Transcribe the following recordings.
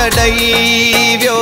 ॾई वियो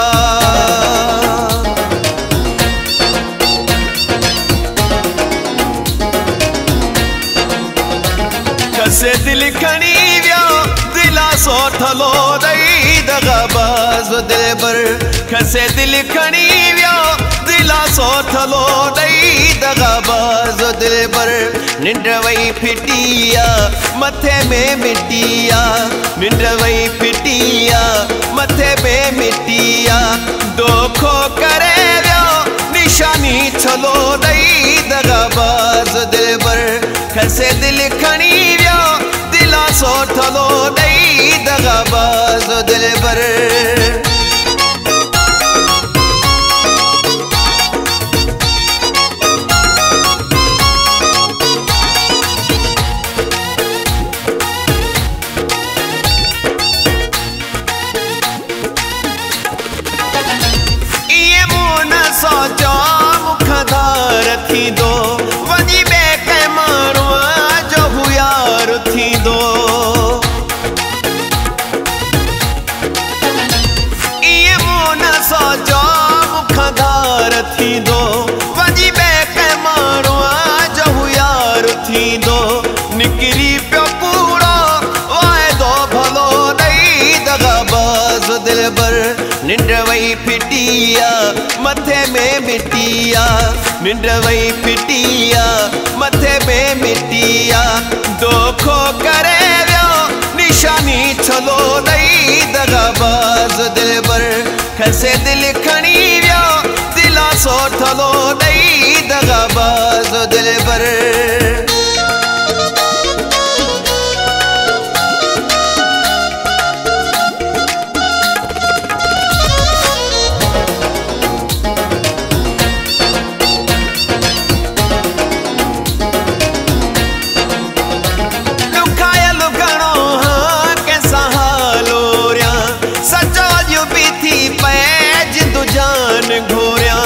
कसे दिल खणी वियो दिलासो थलो ॾई दगाबाज़ दिलबर कसे दिल खणी वियो दिलासो थलो ॾई दगाबाज़ दिलबर निंड वई फिटिया मथे में मिटिया निंड वई फिटिया मथे में मिटिया दोखो करे वियो निशानी छलो ॾई दगाबाज़ दिलबर कसे दिल खणी वियो दिलासो थलो ॾई दगाबाज़ दिलबर सोचो मुखदार थी दो वजी बेके माण्हूअ जो हुयार थी दो ये मोन सोचो मुखदार थी दो वजी बेके माण्हूअ जो हुयार थी दो निकिरी पियो कूड़ो वाइदो भलो ॾई दगाबाज़ दिलबर निंड वई फिटिया मथे में मिटिया निंड वई फिटिया मथे में मिटिया दोखो करे वियो निशानी छलो ॾई दगाबाज़ दिलबर कसे दिल खणी वियो दिलासो थलो ॾई दगाबाज़ दिलबर घोरिया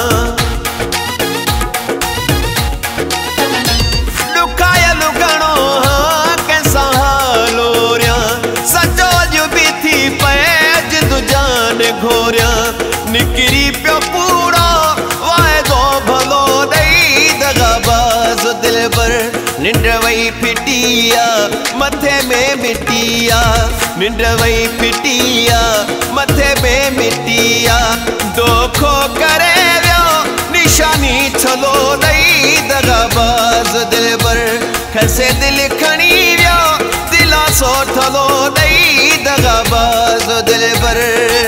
लुकायल घणो हाँ कैसा हालोरिया सचो जो भी थी पे जिदु जान घोरिया निकिरी पियो कूड़ो वाइदो भलो ॾई दगाबाज़ दिलबर निंड वई फिटिया मथे में मिटिया निंड वई फिटिया मथे में मिटिया दोखो करे वियो निशानी छलो ॾई दगाबाज़ दिलबर कसे दिल खणी वियो दिलासो थलो ॾई दगाबाज़ दिलबर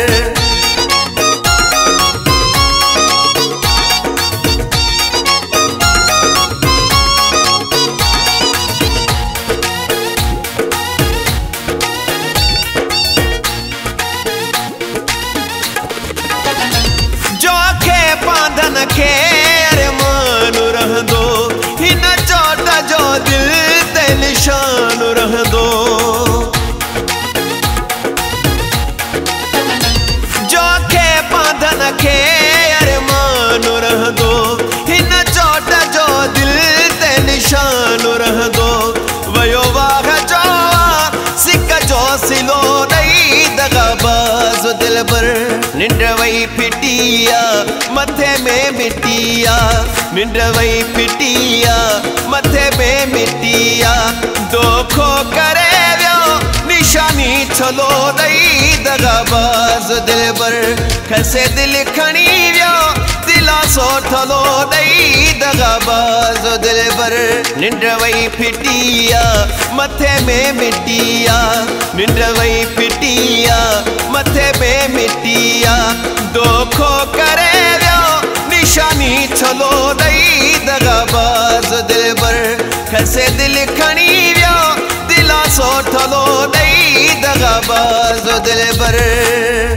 पांधन खे अरमान रहंदो हिन चोट जो दिल ते निशान रहंदो जो खे पांधन खे अरमान रहंदो हिन चोट जो दिल ते निशान रहंदो वयो वाह जो सिक जो सिलो ॾई दगाबाज़ दिलबर निंड वई फिटिया मथे में मिटिया निंड वई फिटिया मथे में मिटिया दोखो करे वियो निशानी छलो ॾई दगाबाज़ दिलबर कसे दिल खणी वियो दिलासो थलो ॾई दगाबाज़ दिलबर निंड वई फिटिया मथे में मिटिया निंड वई फिटिया मथे में मिटिया दोखो करे वियो निशानी छलो ॾई दगाबाज़ दिलबर कसे दिल खणी वियो दिलासो थलो ॾई दगाबाज़ दिलबर